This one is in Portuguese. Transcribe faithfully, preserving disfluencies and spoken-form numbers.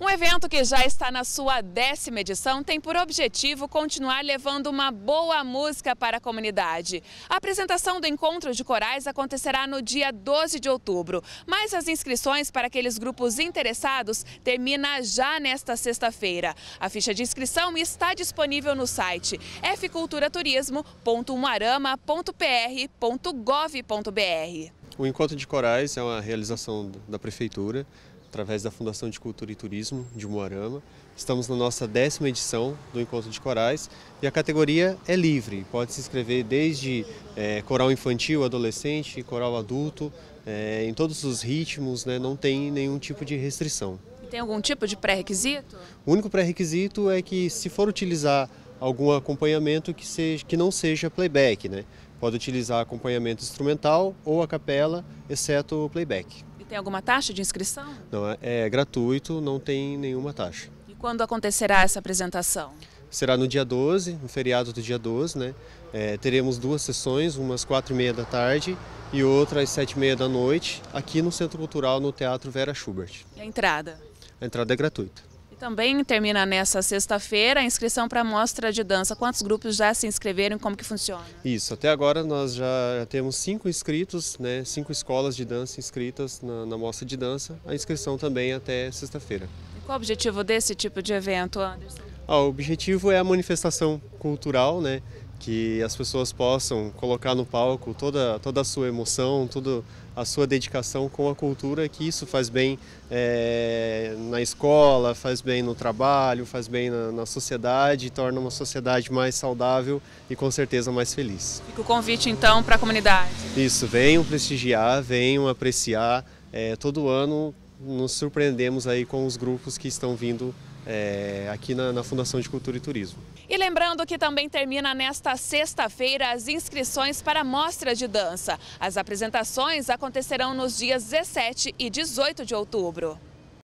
Um evento que já está na sua décima edição tem por objetivo continuar levando uma boa música para a comunidade. A apresentação do Encontro de Corais acontecerá no dia doze de outubro, mas as inscrições para aqueles grupos interessados termina já nesta sexta-feira. A ficha de inscrição está disponível no site f cultura turismo ponto umuarama ponto p r ponto gov ponto b r. O Encontro de Corais é uma realização da Prefeitura, através da Fundação de Cultura e Turismo de Umuarama. Estamos na nossa décima edição do Encontro de Corais e a categoria é livre, pode se inscrever desde é, coral infantil, adolescente, coral adulto, é, em todos os ritmos, né, não tem nenhum tipo de restrição. E tem algum tipo de pré-requisito? O único pré-requisito é que, se for utilizar algum acompanhamento que, seja, que não seja playback, né? Pode utilizar acompanhamento instrumental ou a capela, exceto o playback. Tem alguma taxa de inscrição? Não, é, é gratuito, não tem nenhuma taxa. E quando acontecerá essa apresentação? Será no dia doze, no feriado do dia doze, né? É, teremos duas sessões, uma às quatro e meia da tarde e outra às sete e meia da noite, aqui no Centro Cultural, no Teatro Vera Schubert. E a entrada? A entrada é gratuita. E também termina nessa sexta-feira a inscrição para a mostra de dança. Quantos grupos já se inscreveram e como que funciona? Isso, até agora nós já temos cinco inscritos, né? Cinco escolas de dança inscritas na, na mostra de dança. A inscrição também até sexta-feira. E qual o objetivo desse tipo de evento, Anderson? Ah, o objetivo é a manifestação cultural, né? Que as pessoas possam colocar no palco toda, toda a sua emoção, toda a sua dedicação com a cultura, que isso faz bem é, na escola, faz bem no trabalho, faz bem na, na sociedade, torna uma sociedade mais saudável e com certeza mais feliz. Fica o convite então para a comunidade. Isso, venham prestigiar, venham apreciar. É, todo ano nos surpreendemos aí com os grupos que estão vindo É, aqui na, na Fundação de Cultura e Turismo. E lembrando que também termina nesta sexta-feira as inscrições para a mostra de dança. As apresentações acontecerão nos dias dezessete e dezoito de outubro.